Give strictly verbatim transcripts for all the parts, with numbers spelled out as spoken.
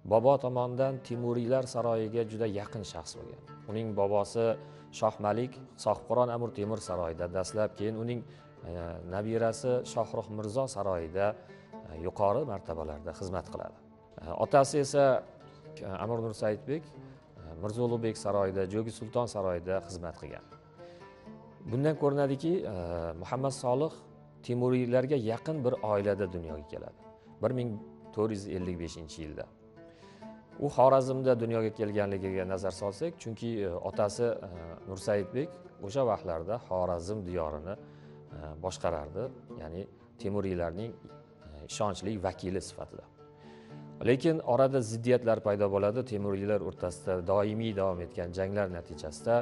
bobo tomonidan Temuriylar saroyiga juda yaqin shaxs bo'lgan. Uning bobosi Shoh Malik Sohibqiron Amir Temur saroyida, dastlab keyin uning e, nabirasi Shohrux Mirzo saroyida e, yuqori martabalarda xizmat qiladi. E, otasi esa Amir Nur Saidbek Mirzo Ulug'bek saroyida, Jo'gi Sulton saroyida xizmat qilgan. Bundan ko'rinadiki, Muhammad Solih Temuriylarga yaqin bir oilada dunyoga keladi. bir ming to'rt yuz ellik beshinchi yilda. U Xorazmda dunyoga kelganligiga nazar solsak, chunki otasi Nur Saidbek o'sha vaqtlarda Xorazm diyorini boshqarardi, ya'ni Temuriylarning ishonchli vakili sifatida. Lekin orada ziddiyatlar paydo bo'ladi. Temuriylar o'rtasida doimiy davom etgan janglar natijasida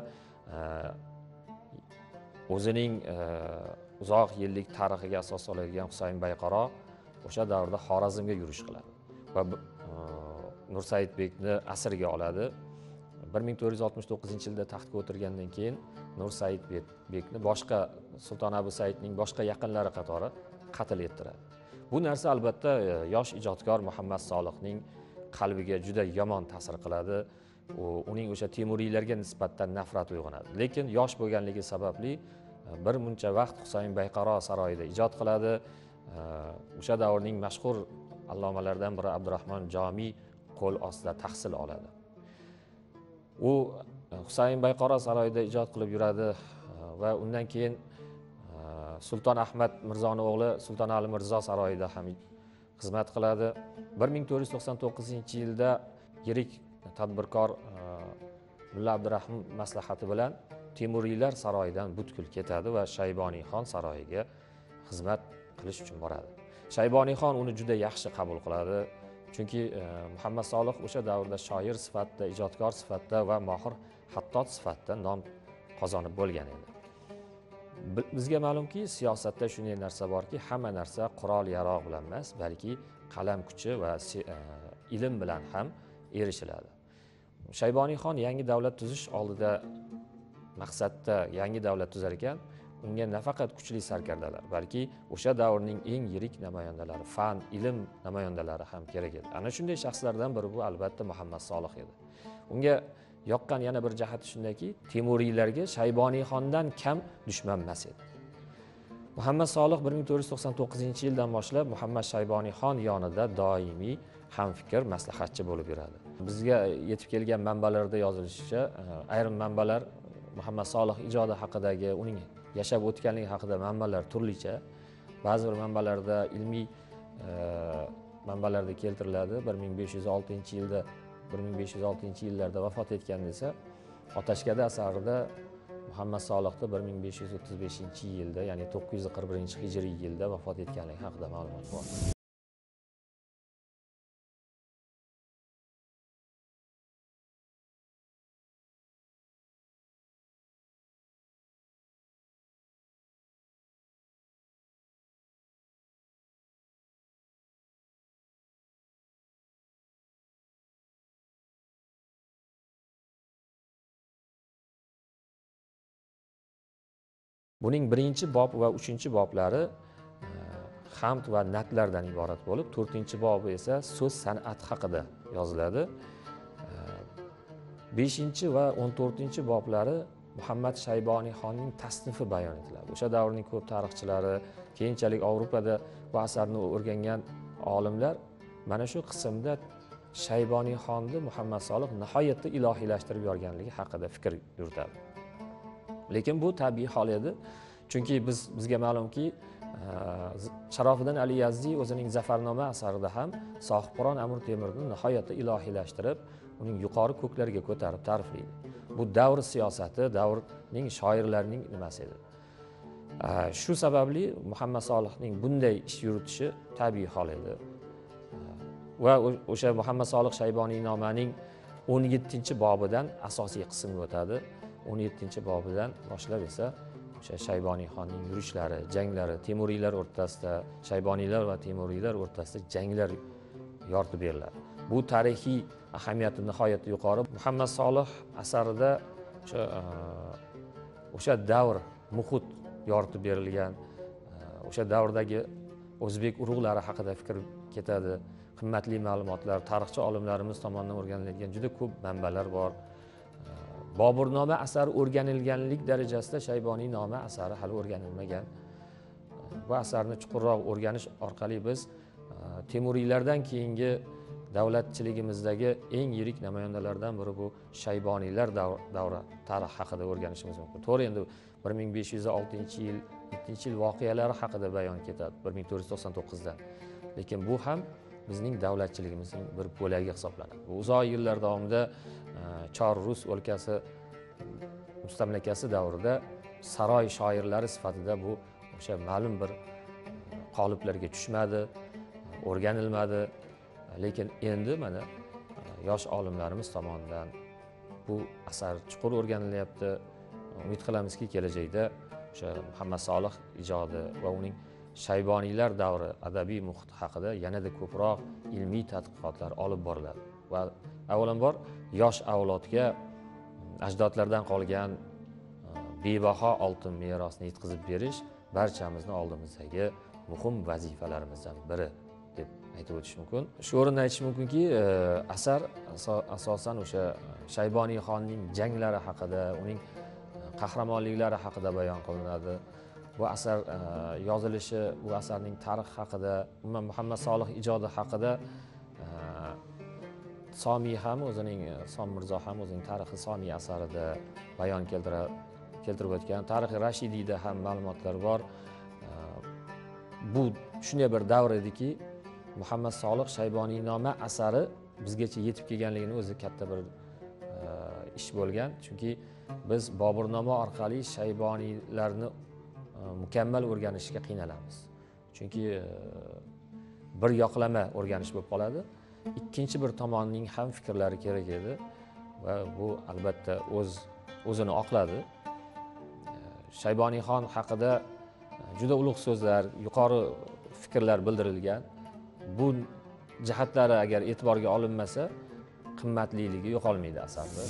o'zining uzoq yillik tarixiga asos soladigan Husayn Bayqaro o'sha davrda Xorazmga yurish qiladi va Nur Saidbekni asirga oladi. bir ming to'rt yuz oltmish to'qqizinchi yilda taxtga o'tirgandan keyin Nur Saidbekni boshqa Sulton Abu Saidning boshqa yaqinlari qatori qatl ettiradi. Bu narsa albatta yosh ijodkor Muhammad Solihning qalbiga juda yomon ta'sir qiladi. Uning o'sha Temuriylarga nisbatan nafrat uyg'onadi. Lekin yosh bo'lganligi sababli bir muncha vaqt Husayn Bayqaro saroyida ijod qiladi. O'sha davrning mashhur allomalaridan biri Abdurahmon Jomiy qo'l ostida tahsil oladi. U Husayn Bayqaro saroyida ijod qilib yuradi va undan keyin Sulton Ahmad Mirzoning o'g'li Sulton Ali Mirzo saroyida ham xizmat qiladi. bir ming to'rt yuz to'qson to'qqizinchi yilda yirik tadbirkor Mulla Abdurahim maslahati bilan Temuriylar saroyidan butkul ketadi va Shayboniyxon saroyiga xizmat qilish uchun boradi. Shayboniyxon uni juda yaxshi qabul qiladi, chunki Muhammad Solih o'sha davrda shoir sifatida, ijodkor sifatida va mohir xattot sifatida nom qozonib bo'lgan edi. Bizga ma'lumki, siyosatda shunday narsa borki, hamma narsa qurol yarog' bilan emas, balki qalam kuchi va ilm bilan ham erishiladi. Shayboniyxon yangi davlat tuzish oldida maqsadda yangi davlat tuzar ekan, unga nafaqat kuchli sarkardalar, balki o'sha davrning eng yirik namoyandalari, fan, ilm namoyandalari ham kerak edi. Ana shunday shaxslardan biri bu albatta Muhammad Solih edi. Unga yoqqan yana bir jihati shundaki, Temuriylarga Shayboniyxondan kam dushman emas edi. Muhammad Solih bir ming to'rt yuz to'qson to'qqizinchi yildan boshlab Muhammad Shayboniyxon yonida doimiy hamfikr maslahatchi bo'lib yuradi. Bizga yetib kelgan manbalarda yozilishicha, ayrim manbalar Muhammad Solih ijodi haqidagi, uning yashab o'tganligi haqida manbalar turlicha. Ba'zi bir manbalarda ilmiy manbalarda keltiriladi. bir ming besh yuz oltinchi yilda bir ming besh yuz oltinchi yillarda vafot etgan desa, Otashkada asarida Muhammad Solihda bir ming besh yuz o'ttiz beshinchi yilda, ya'ni to'qqiz yuz qirq birinchi hijriy yilda vafot etganligi haqida ma'lumot bor. Buning birinchi bob va uchinchi boblari hamd va natlardan iborat bo'lib, to'rtinchi bobi esa so'z san'ati haqida yoziladi. beshinchi va o'n to'rtinchi boblari Muhammad Shayboniyxonning tasnifi bayon etiladi. O'sha davrning ko'p tarixchilari, keyinchalik Yevropada bu asarni o'rgangan olimlar mana shu qismda Shayboniyxonni Muhammad Solih nihoyatda ilohiylashtirib yorganligi haqida fikr yuritadi. Lekin bu tabiiy hol edi. Chunki biz bizga ma'lumki, Sharofiddin Ali Yazdi o'zining Zafarnoma asarida ham Sohibqiron Amir Temurni nihoyatda ilohiylashtirib, uning yuqori ko'klarga ko'tarib ta'riflaydi. Bu davr siyosati, davrning shoirlarining nimasi edi. Shu sababli Muhammad Solihning bunday ish yuritishi tabiiy hol edi. Va o'sha Muhammad Solih Shayboniynomaning o'n yettinchi bobidan asosiy qismga o'tadi. o'n yettinchi bobidan boshlab esa o'sha Shayboniyxonning yurishlari, janglari, Temuriylar o'rtasida, Shayboniylar va Temuriylar o'rtasida janglar yoritib beriladi. Bu tarixiy ahamiyati nihoyatda yuqori. Muhammad Solih asarida o'sha o'sha davr muhit yoritib berilgan, o'sha davrdagi o'zbek urug'lari haqida fikr ketadi. qimmatli ma'lumotlar, tarixchi olimlarimiz tomonidan o'rganiladigan juda ko'p manbalar bor. Boburnoma asari o'rganilganlik darajasida Shayboniynoma asari hali o'rganilmagan. Bu asarni chuqurroq o'rganish orqali biz Temuriylardan keyingi davlatchiligimizdagi eng yirik namoyandalardan biri bu Shayboniylar davri tarix haqida o'rganishimiz mumkin. To'g'ri, endi bir ming besh yuz oltinchi yil, yettinchi yil voqealari haqida bayon ketadi bir ming to'rt yuz to'qson to'qqizda. Lekin bu ham bizning davlatchiligimizning bir bo'lagi hisoblanadi. Bu uzoq yillar davomida Chor Rus o'lkasi mustamlakasi davrida saroy shoirlari sifatida bu o'sha ma'lum bir qoliplarga tushmadi, o'rganilmadi. Lekin endi mana yosh olimlarimiz tomonidan bu asar chuqur o'rganilyapti. Umid qilamizki, kelajakda o'sha Muhammad Solih ijodi va uning Shayboniylar davri adabiy muhiti haqida yanada ko'proq ilmiy tadqiqotlar olib boriladi va avvalambor yosh avlodga ajdodlardan qolgan bebaho oltin merosni yetkazib berish barchamizni oldimizdagi muhim vazifalarimizdan biri deb aytib o'tish mumkin. Shu o'rinda aytish mumkinki, asar asosan o'sha Shayboniyxonning janglari haqida, uning qahramonliklari haqida bayon qilinadi. Bu asar yozilishi, bu asarning tarixi haqida, umuman Muhammad Solih ijodi haqida Somiy ham o'zining Som Mirzo ham o'zining Tarixi Somiy asarida bayon keltirib keltirib o'tgan. Tarixi Rashidiyda ham ma'lumotlar bor. Bu shunday bir davr ediki, Muhammad Solih Shayboniynoma asari bizgacha yetib kelganligini o'zi katta bir ish bo'lgan. Chunki biz Boburnoma orqali Shayboniylarni mukammal o'rganishga qiynalamiz. Chunki bir yoqlama o'rganish bo'lib qoladi. Ikkinchi bir tomonning ham fikrlari kerak edi va bu albatta o'z o'zini oqladi. Shayboniyxon haqida juda ulug' so'zlar, yuqori fikrlar bildirilgan. Bu jihatlari agar e'tiborga olinmasa, qimmatliligi yo'qolmaydi asarda.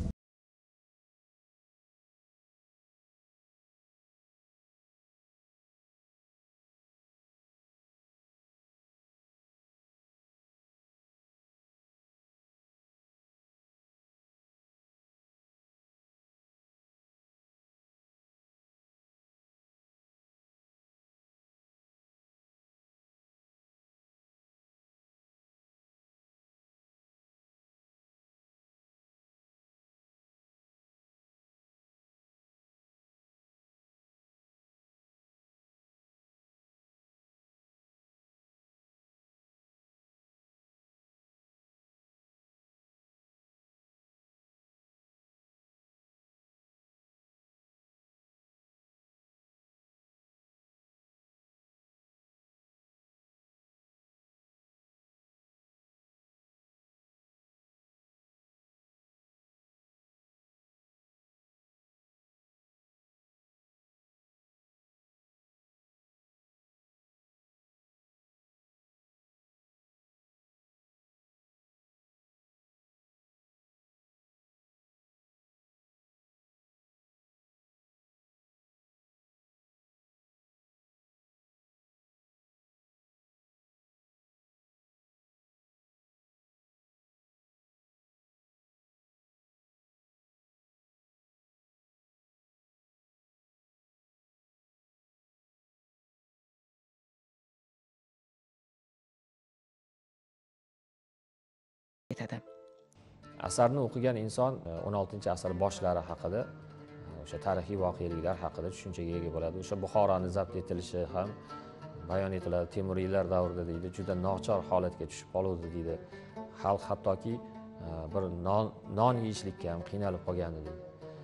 Asarni o'qigan inson o'n oltinchi asr boshlari haqida, o'sha tarixiy voqeliklar haqida tushunchaga ega bo'ladi. O'sha Buxoroni zabt etilishi ham bayon etiladi. Temuriylar davrida deydi, juda nochor holatga tushib qoluvdi deydi. Xalq hattoki bir non non yeyishlikka ham qiynalib qolgandi deydi.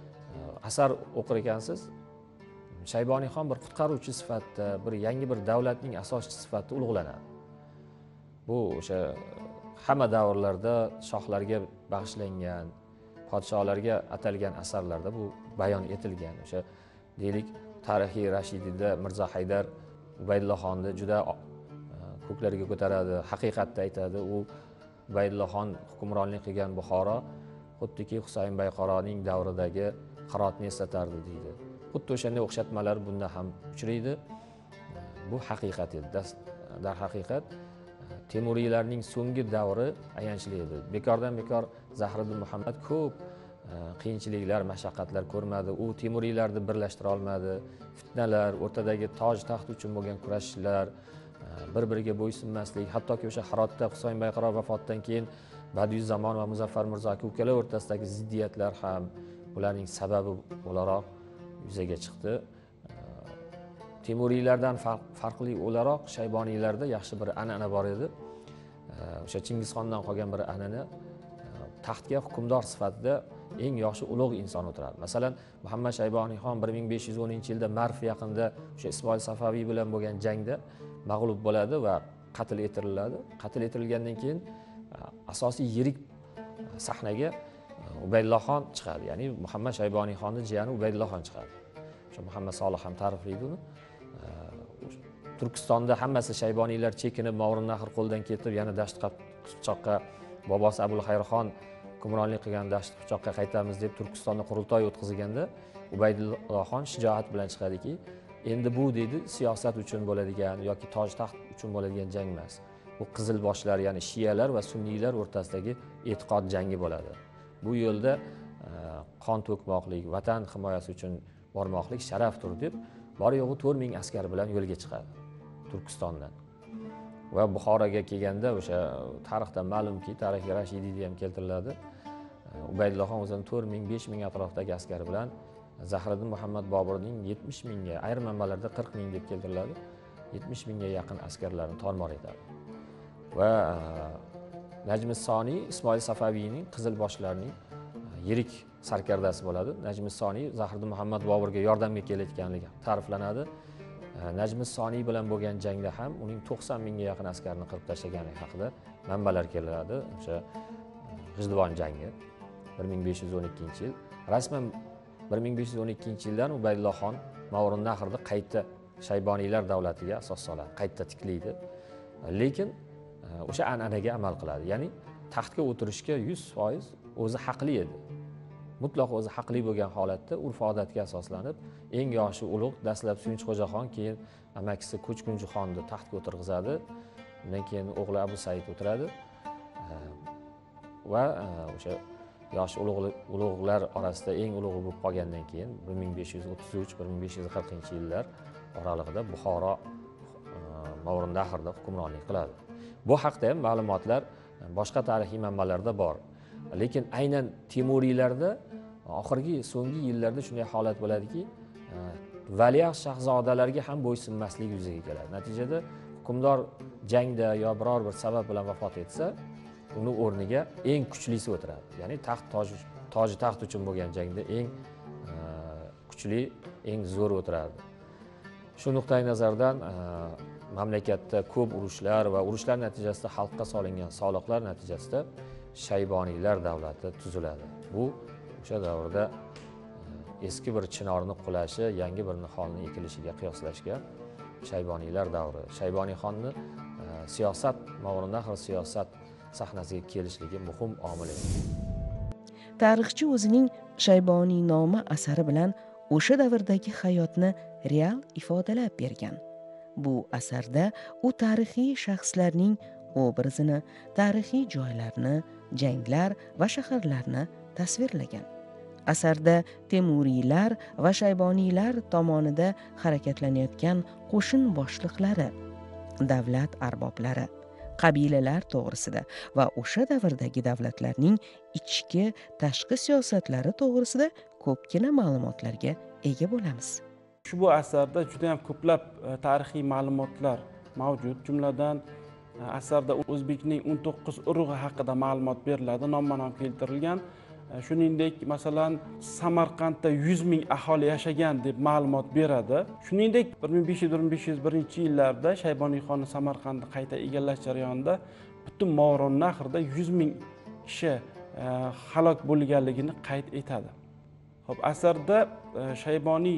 Asar o'qir ekansiz, Shayboniyxon bir qutqaruvchi sifatida, bir yangi bir davlatning asoschisi sifatida ulug'lanadi. Bu o'sha hamma davrlarda shohlarga bag'ishlangan, podsholarga atalgan asarlarda bu bayon etilgan. O'sha deylik, tarixiy Rashidiyda Mirzo Haydar Ubaydullohxonni juda ko'klarga ko'taradi, haqiqatni aytadi. U Ubaydullohxon hukmronlik qilgan Buxoro xuddiki Husayn Bayqaroning davridagi Hirotni eslatardi deydi. Xuddi o'shanday o'xshatmalar bunda ham uchraydi. Bu haqiqat edi. Dar haqiqat Temuriylarning so'nggi davri ayanchli edi. Bekordan bekor Zahiriddin Muhammad ko'p qiyinchiliklar, mashaqqatlar ko'rmadi. U Temuriylarni birlashtira olmadi. Fitnalar, o'rtadagi toj taxt uchun bo'lgan kurashishlar, bir-biriga bo'ysunmaslik, hattoki o'sha Hirotda Husayn Bayqaro vafotidan keyin Badiüzzamon va Muzaffar Mirzo aka ukalar o'rtasidagi ziddiyatlar ham bularning sababi o'laroq yuzaga chiqdi. Temuriylardan farqli o'laroq Shayboniylarda yaxshi bir an'ana bor edi. O'sha Chingizxondan qolgan bir an'ana, taxtga hukmdor sifatida eng yoshi ulug' inson o'tiradi. Masalan, Muhammad Shayboniyxon bir ming besh yuz o'ninchi yilda Marv yaqinida o'sha Ismoil Safaviy bilan bo'lgan jangda mag'lub bo'ladi va qatl etiladi. Qatl etilgandan keyin asosiy yirik sahnaga Ubaydullohxon chiqadi. Ya'ni Muhammad Shayboniyxonning jiyani Ubaydullohxon chiqadi. O'sha Muhammad Solih ham ta'riflaydi uni. Turkistonda hammasi Shayboniylar chekinib, Movarounnahr qo'ldan ketib, yana dasht qipchoqqa bobosi Abul Xayrxon hukmronlik qilgan dasht qipchoqqa qaytamiz deb Turkistonda qurultoy o'tkazganda Ubaydullohxon shijoat bilan chiqadiki, endi bu deydi siyosat uchun bo'ladigan yoki toj taxt uchun bo'ladigan jang emas. Bu qizilboshlar, ya'ni shiyalar va sunniylar o'rtasidagi e'tiqod jangi bo'ladi. Bu yo'lda qon to'kmoqlik, vatan himoyasi uchun bormoqlik sharafdir deb bor yo'g'i to'rt ming askar bilan yo'lga chiqadi Turkistondan. Va Buxoroga kelganda o'sha tarixdan ma'lumki, tarix Rashidiyda ham keltiriladi. Ubaydullohxon o'zining to'rt ming, besh ming atrofidagi askar bilan Zahiriddin Muhammad Boburning yetmish mingga, ayrim manbalarda qirq ming deb keltiriladi, yetmish mingga yaqin askarlarni tormor etadi. Va Najmissoniy Ismoil Safaviyning qizilboshlarning yirik sarkardasi bo'ladi. Najmissoniy Zahiriddin Muhammad Boburga yordamga kelayotganligi ta'riflanadi. Najmissoniy bilan bo'lgan jangda ham uning to'qson mingga yaqin askarni qirib tashlagani haqida manbalar keladi. O'sha G'ijduvon jangi bir ming besh yuz o'n ikkinchi yil. Rasman bir ming besh yuz o'n ikkinchi yildan Ubaydullohxon Movarounnahrni qayta Shayboniylar davlatiga asos soladi, qayta tiklaydi. Lekin o'sha an'anaga amal qiladi. Ya'ni taxtga o'tirishga yuz foiz o'zi haqli edi. Mutlaq o'zi haqli bo'lgan holatda urf-odatga asoslanib, eng yoshi ulug' dastlab Suyunch Xo'jaxon, keyin amakisi Ko'chkunjixonni taxtga o'tirg'izadi. Undan keyin o'g'li Abu Said o'tiradi. Va o'sha yosh ulug'lar orasida eng ulug'i bo'lib qolgandan keyin bir ming besh yuz o'ttiz uch bir ming besh yuz qirqinchi yillar oralig'ida Buxoro Movarounnahrda hukmronlik qiladi. Bu haqda ham ma'lumotlar boshqa tarixiy manbalarda bor. Lekin aynan Temuriylarda oxirgi so'nggi yillarda shunday holat bo'ladiki, valiahd shahzodalarga ham bo'ysunmaslik yuzaga keladi. Natijada hukmdor jangda yo biror bir sabab bilan vafot etsa, uni o'rniga eng kuchlisi o'tiradi. Ya'ni taxt toji taxt uchun bo'lgan jangda eng kuchli, eng zo'r o'tiradi. Shu nuqtai nazardan mamlakatda ko'p urushlar va urushlar natijasida xalqqa solingan soliqlar natijasida Shayboniylar davlati tuziladi. Bu o'sha davrda eski bir chinorni qulashi, yangi bir niholni ekilishiga qiyoslashgan Shayboniylar davri. Shayboniyxonni siyosat, Movarounnahr siyosat sahnasiga kelishligi muhim omil edi. Tarixchi o'zining Shayboniynoma asari bilan o'sha davrdagi hayotni real ifodalab bergan. Bu asarda u tarixiy shaxslarning obrazini, tarixiy joylarni, janglar va shaharlarni tasvirlagan. Asarda Temuriylar va Shayboniylar tomonida harakatlanayotgan qo'shin boshliqlari, davlat arboblari, qabilalar to'g'risida va o'sha davrdagi davlatlarning ichki, tashqi siyosatlari to'g'risida ko'pgina ma'lumotlarga ega bo'lamiz. Ushbu asarda juda ham ko'plab tarixiy ma'lumotlar mavjud. Jumladan asarda o'zbekning o'n to'qqiz urug'i haqida ma'lumot beriladi, nomma-nom keltirilgan. Shuningdek, masalan, Samarqandda yuz ming aholi yashagan deb ma'lumot beradi. Shuningdek, bir ming besh yuz bir ming besh yuz birinchi yillarda Shayboniyxonni Samarqandni qayta egallash jarayonida butun Movarounnahrda yuz ming kishi halok bo'lganligini qayd etadi. Xo'p, asarda Shayboniy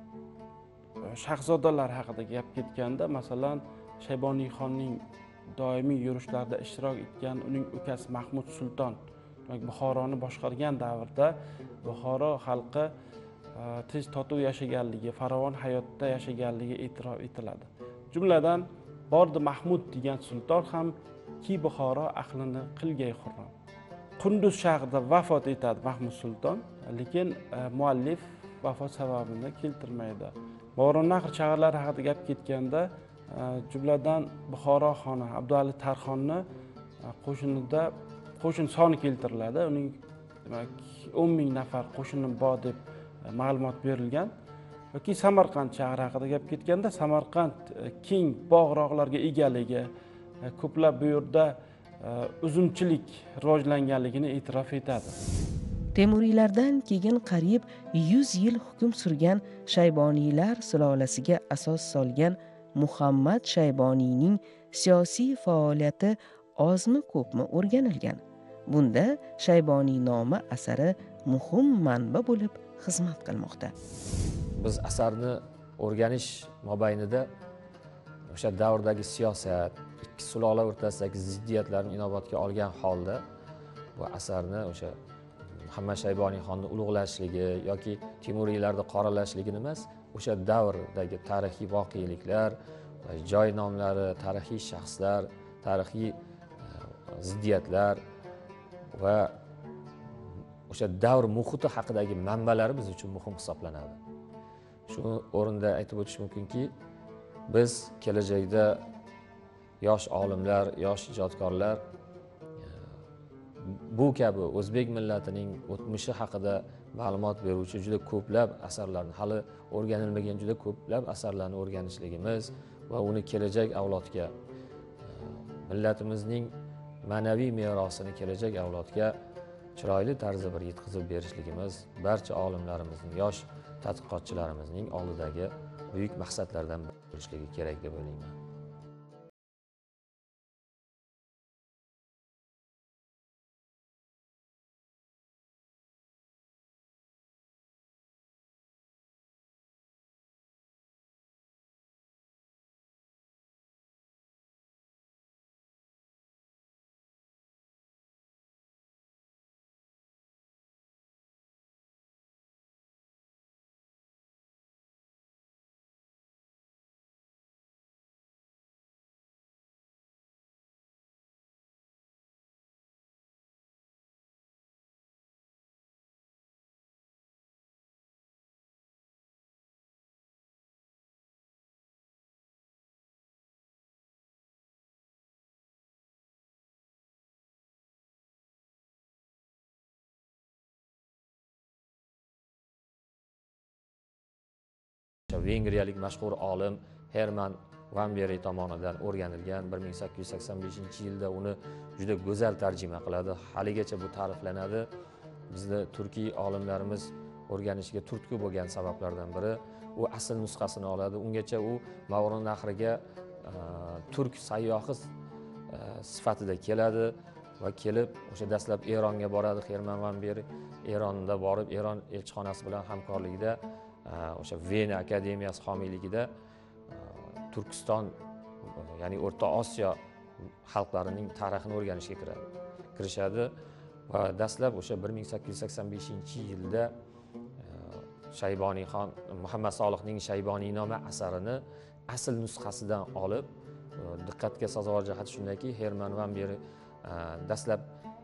shahzodalar haqida gap ketganda, masalan, Shayboniyxonning doimiy yurishlarda ishtirok etgan uning ukasi Mahmud Sulton Buxoroni boshqargan davrda Buxoro xalqi tinch totuv yashaganligi, farovon hayotda yashaganligi e'tirof etiladi. Jumladan Bordi Mahmud degan sulton ham ki Buxoro ahlini qilgay xurram. Qunduz shahrida vafot etadi Mahmud Sulton, lekin muallif vafot sababini keltirmaydi. Movarounnahr shaharlari haqida gap ketganda, jumladan Buxoro xoni Abduali Tarxonni qo'shinida qo'shin soni keltiriladi. Uning demak o'n ming nafar qo'shini bor deb ma'lumot berilgan. Yoki Samarqand shahri haqida gap ketganda, Samarqand keng bog'roqlarga egaligi, ko'plab bu yerda uzumchilik rivojlanganligini e'tirof etadi. Temuriylardan keyin qariyb yuz yil hukm surgan Shayboniylar sulolasiga asos solgan Muhammad Shayboniyning siyosiy faoliyati ozmi ko'pmi o'rganilgan. Bunda Shayboniynoma asari muhim manba bo'lib xizmat qilmoqda. Biz asarni o'rganish mobaynida o'sha davrdagi siyosat, ikki sulola o'rtasidagi ziddiyatlarni inobatga olgan holda bu asarni o'sha Muhammad Shayboniyxonni ulug'lashligi yoki Temuriylarni qoralashligini emas, o'sha davrdagi tarixiy voqeliklar, joy nomlari, tarixiy shaxslar, tarixiy ziddiyatlar va o'sha davr muhiti haqidagi manbalari biz uchun muhim hisoblanadi. Shu o'rinda aytib o'tish mumkinki, biz kelajakda yosh olimlar, yosh ijodkorlar bu kabi o'zbek millatining o'tmishi haqida ma'lumot beruvchi juda ko'plab asarlarni, hali o'rganilmagan juda ko'plab asarlarni o'rganishligimiz va uni kelajak avlodga, millatimizning ma'naviy merosini kelajak avlodga chiroyli tarzda bir yetkazib berishligimiz barcha olimlarimizning, yosh tadqiqotchilarimizning oldidagi buyuk maqsadlardan bo'lishligi kerak deb o'ylayman. Vengriyalik mashhur olim Herman Van Beri tomonidan o'rganilgan bir ming sakkiz yuz sakson beshinchi yilda uni juda go'zal tarjima qiladi. Haligacha bu ta'riflanadi. Bizda turkiy olimlarimiz o'rganishiga turtki bo'lgan sabablardan biri u asl nusxasini oladi. Ungacha u Movarounnahrga turk sayyohi sifatida keladi va kelib o'sha dastlab Eronga boradi. Herman Van Beri Eronda borib, Eron elchixonasi bilan hamkorligida o'sha Vena akademiyasi homiyligida Turkiston, ya'ni O'rta Osiyo xalqlarining tarixini o'rganishga kiradi. Kirishadi va dastlab o'sha bir ming sakkiz yuz sakson beshinchi yilda Shayboniyxon Muhammad Solihning Shayboniynoma asarini asl nusxasidan olib, diqqatga sazovor jihati shundaki, Herman Van Beri dastlab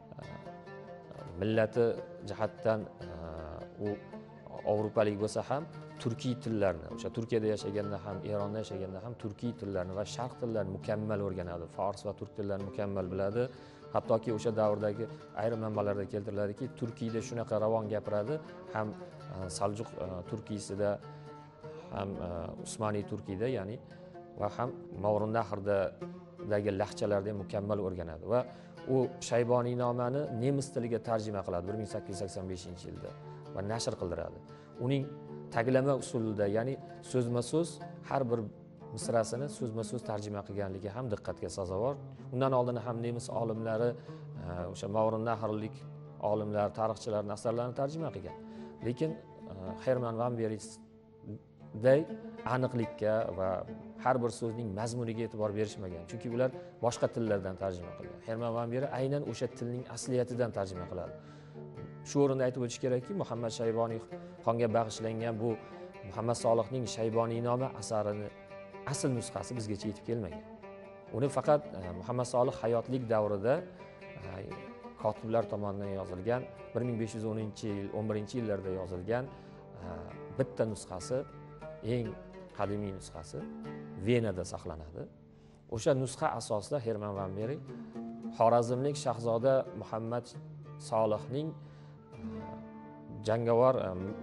millati jihatdan u Avrupalik bo'lsa ham turkiy tillarni, o'sha Turkiyada yashaganda ham, Eronda yashaganda ham turkiy tillarni va sharq tillarini mukammal o'rganadi. Fors va turk tillarini mukammal biladi. Hattoki o'sha davrdagi ayrim manbalarda keltiriladiki, Turkiyada shunaqa ravon gapiradi, ham Saljuq turkiysida, ham Usmoniy turkiyda, ya'ni va ham Movarounnahdagi lahjalarda mukammal o'rganadi va u Shayboniynomani nemis tiliga tarjima qiladi bir ming sakkiz yuz sakson beshinchi yilda va nashr qildiradi. Uning taglama usulida, ya'ni so'zma-so'z har bir misrasini so'zma-so'z tarjima qilganligi ham diqqatga sazovor. Undan oldin ham nemis olimlari, o'sha Movarounnahrlik olimlar, tarixchilar asarlarini tarjima qilgan. Lekin Herman Van Beriday aniqlikka va har bir so'zning mazmuniga e'tibor berishmagan. Chunki ular boshqa tillardan tarjima qilgan. Herman Van Beri aynan o'sha tilning asliyatidan tarjima qiladi. Shu o'rinda aytib o'tish kerakki, Muhammad Shayboniyxonga bag'ishlangan bu Muhammad Solihning Shayboniynoma asarini asl nusxasi bizgacha yetib kelmagan. uni faqat Muhammad Solih hayotlik davrida kotiblar tomonidan yozilgan bir ming besh yuz o'ninchi yil o'n birinchi yillarda yozilgan bitta nusxasi, eng qadimiy nusxasi Venada saqlanadi. O'sha nusxa asosida Herman van Beri xorazmlik shahzoda Muhammad Solihning jangovar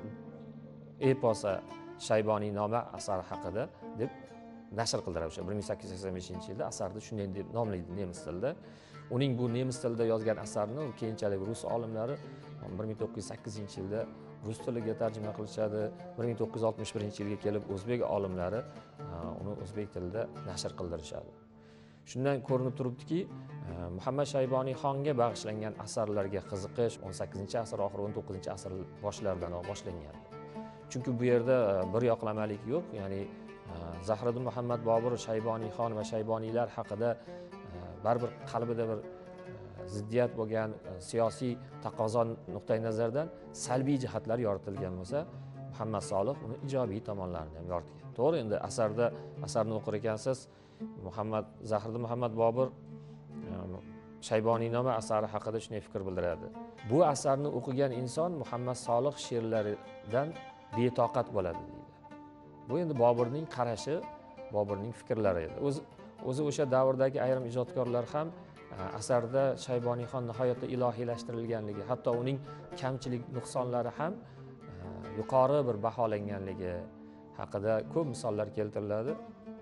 eposi Shayboniynoma asari haqida deb nashr qildilar. O'sha bir ming sakkiz yuz sakson beshinchi yilda asarni shunday deb nomlaydi nemis tilida. Uning bu nemis tilida yozgan asarini keyinchalik rus olimlari bir ming to'qqiz yuz sakkizinchi yilda rus tiliga tarjima qilishadi. bir ming to'qqiz yuz oltmish birinchi yilga kelib o'zbek olimlari uni o'zbek tilida nashr qildirishadi. Shundan ko'rinib turibdiki, Muhammad Shayboniy xonga bag'ishlangan asarlarga qiziqish o'n sakkizinchi asr oxiri o'n to'qqizinchi asr boshlaridan boshlangan. Chunki bu yerda bir yoqlamalik yo'q, ya'ni Zahiriddin Muhammad Bobur Shayboniy xon va Shayboniylar haqida baribir qalbida bir ziddiyat bo'lgan siyosiy taqozo nuqtai nazaridan salbiy jihatlar yoritilgan bo'lsa, Muhammad Solih uni ijobiy tomonlarini ham yoritgan. To'g'ri, endi asarda asarni o'qir ekansiz, Muhammad Zahiriddin Muhammad Bobur Shayboniynoma asari haqida shunday fikr bildiradi. Bu asarni o'qigan inson Muhammad Solih she'rlaridan betoqat bo'ladi deydi. Bu endi Boburning qarashi, Boburning fikrlari edi. O'zi o'zi o'sha davrdagi ayrim ijodkorlar ham asarda Shayboniyxon nihoyatda ilohiylashtirilganligi, hatto uning kamchilik nuqsonlari ham yuqori bir baholanganligi haqida ko'p misollar keltiriladi.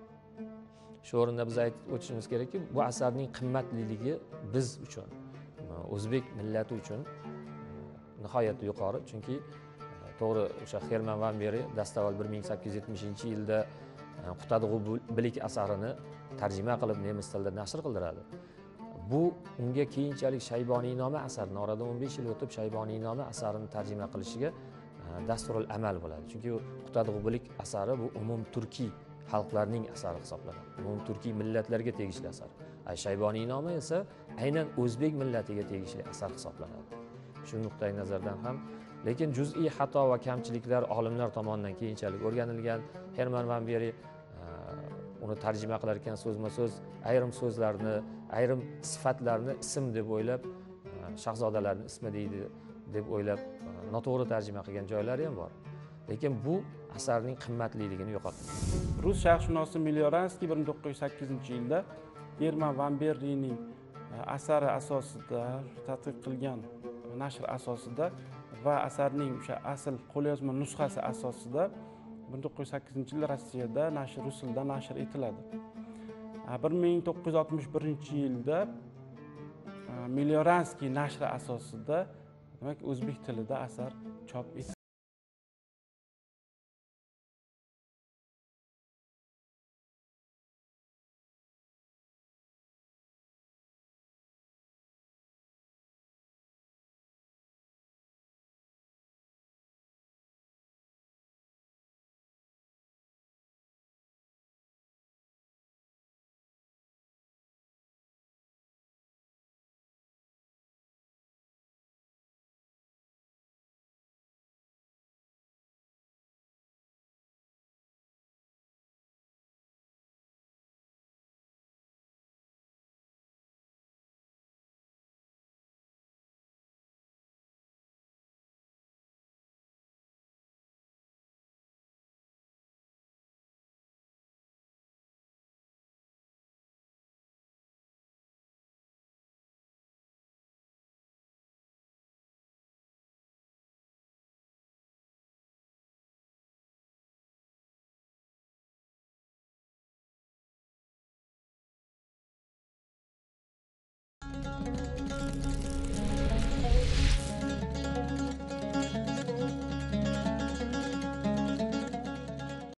Shu o'rinda biz aytib o'tishimiz kerakki, bu asarning qimmatliligi biz uchun, o'zbek millati uchun nihoyatda yuqori. Chunki to'g'ri, o'sha Herman van Beri dastavval bir ming sakkiz yuz yetmishinchi yilda Qutadg'u bilik asarini tarjima qilib nemis tilida nashr qildiradi. Bu unga keyinchalik Shayboniynoma asarini, oradan o'n besh yil o'tib Shayboniynoma asarini tarjima qilishiga dasturul amal bo'ladi. Chunki Qutadg'u bilik asari bu umum turkiy xalqlarning asari hisoblanadi. Umum turkiy millatlarga tegishli asar. Ay Shayboniynoma esa aynan o'zbek millatiga tegishli asar hisoblanadi. Shu nuqtai nazardan ham, lekin juz'iy xato va kamchiliklar olimlar tomonidan keyinchalik o'rganilgan. Herman van Beri uni tarjima qilar ekan so'zma-so'z ayrim so'zlarni, ayrim sifatlarni ism deb o'ylab, shahzodalarning ismi deydi deb o'ylab noto'g'ri tarjima qilgan joylari ham bor. Lekin bu asarning qimmatliligini yo'qotdi. Rus sharqshunosi Milyoranskiy bir ming to'qqiz yuz sakkizinchi yilda Herman van Berining asari asosida tadqiq qilgan nashr asosida va asarning o'sha asl qo'lyozma nusxasi asosida bir ming to'qqiz yuz sakkizinchi yilda Rossiyada nashr rus tilida nashr etiladi. bir ming to'qqiz yuz oltmish birinchi yilda Milyoranskiy nashri asosida demak o'zbek tilida asar chop etildi.